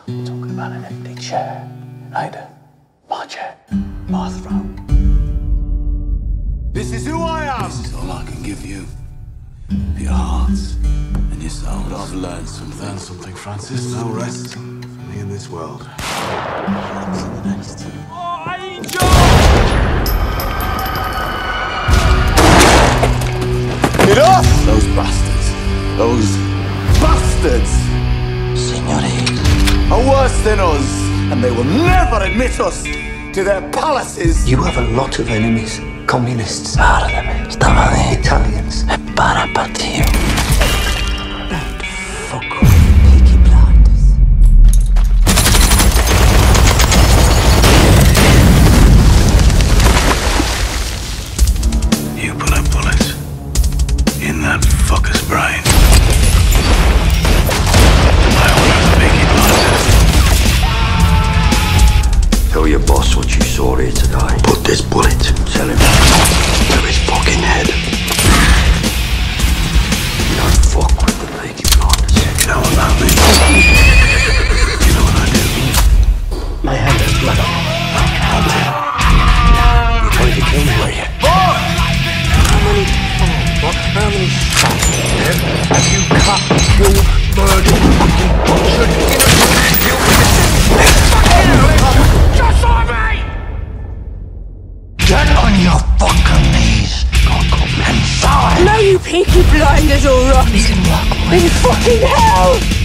I'm talking about an empty chair. Ida, my chair, my throne. This is who I am! This is all I can give you. Your hearts and your souls. But I've learned something. Learn something, Francis. No rest for me in this world. What's in the next? Oh, Angel! Enough! Those bastards. Those bastards Señores, are worse than us. And they will never admit us to their palaces. you have a lot of enemies. Communists. Pardon, estaban ahí. Italians. Para partir. That fuck Peaky Blinders. You put a bullet in that fucker's brain. I order the Peaky Blinders. Tell your boss what you saw here today. Put this bullet, tell him, to his fucking head. You don't fuck with the Peaky Blinders. You know about me. You know what I do. My hand is blood. You're trying to kill me, are you? How many shots have you cut, killed, murdered, fucking butchered, Just like me! Get on your fucking knees, and die! No, you Peaky Blinders, all right. We can walk away. In fucking hell!